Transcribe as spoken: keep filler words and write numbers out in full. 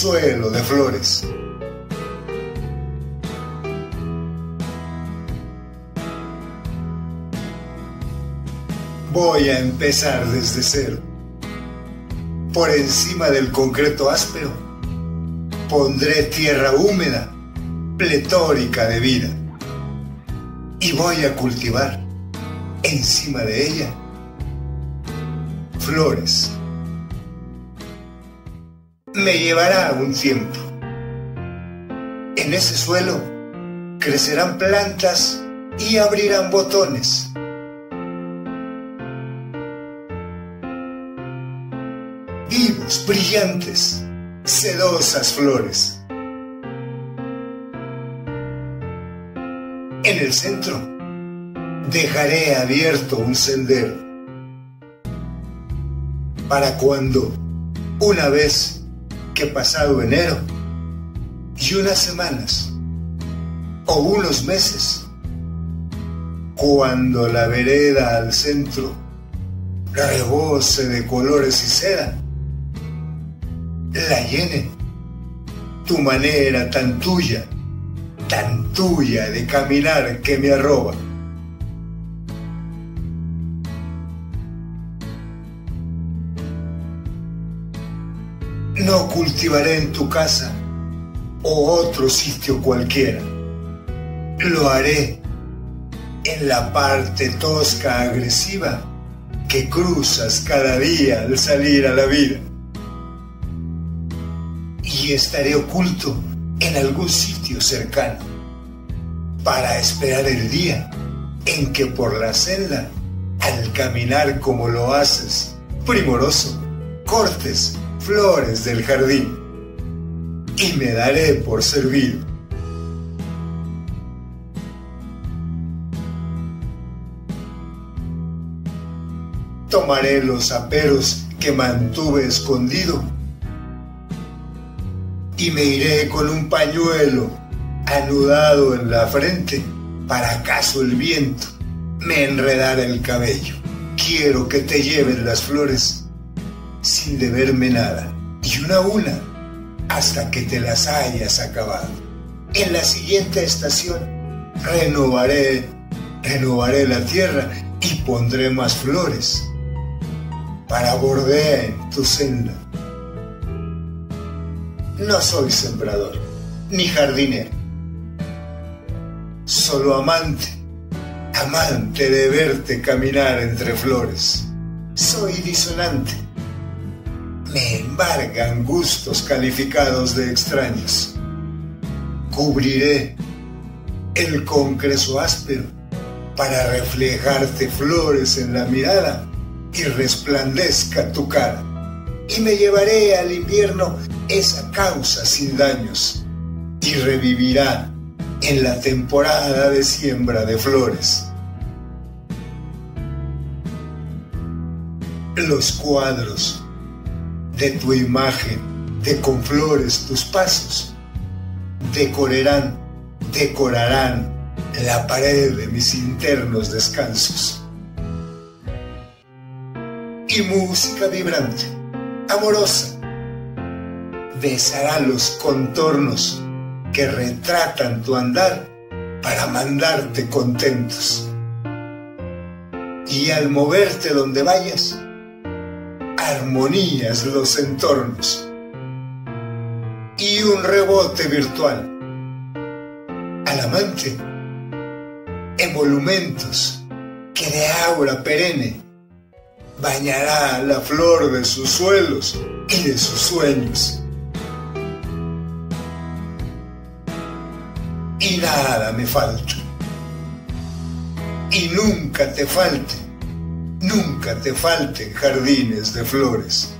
suelo de flores. Voy a empezar desde cero. Por encima del concreto áspero, pondré tierra húmeda, pletórica de vida. Y voy a cultivar, encima de ella, flores. Me llevará un tiempo. En ese suelo crecerán plantas y abrirán botones. Vivos, brillantes, sedosas flores. En el centro dejaré abierto un sendero para cuando, una vez que pasado enero y unas semanas o unos meses, cuando la vereda al centro rebose de colores y seda, la llene tu manera tan tuya, tan tuya de caminar que me arroba. No cultivaré en tu casa o otro sitio cualquiera. Lo haré en la parte tosca agresiva que cruzas cada día al salir a la vida. Y estaré oculto en algún sitio cercano para esperar el día en que por la senda, al caminar como lo haces, primoroso, cortes flores del jardín y me daré por servido. Tomaré los aperos que mantuve escondido y me iré con un pañuelo anudado en la frente para acaso el viento me enredara el cabello. Quiero que te lleven las flores sin deberme nada, y una a una hasta que te las hayas acabado. En la siguiente estación renovaré, renovaré la tierra y pondré más flores para bordear tu senda. No soy sembrador, ni jardinero, solo amante, amante de verte caminar entre flores. Soy disonante, me embargan gustos calificados de extraños. Cubriré el concreto áspero para reflejarte flores en la mirada y resplandezca tu cara. Y me llevaré al invierno esa causa sin daños y revivirá en la temporada de siembra de flores. Los cuadros de tu imagen de con flores tus pasos decorarán, decorarán la pared de mis internos descansos. Y música vibrante, amorosa, besará los contornos que retratan tu andar para mandarte contentos. Y al moverte donde vayas, armonías los entornos. Y un rebote virtual al amante, emolumentos que de aura perenne bañará la flor de sus suelos y de sus sueños. Y nada me falta, y nunca te falte, nunca te falten jardines de flores.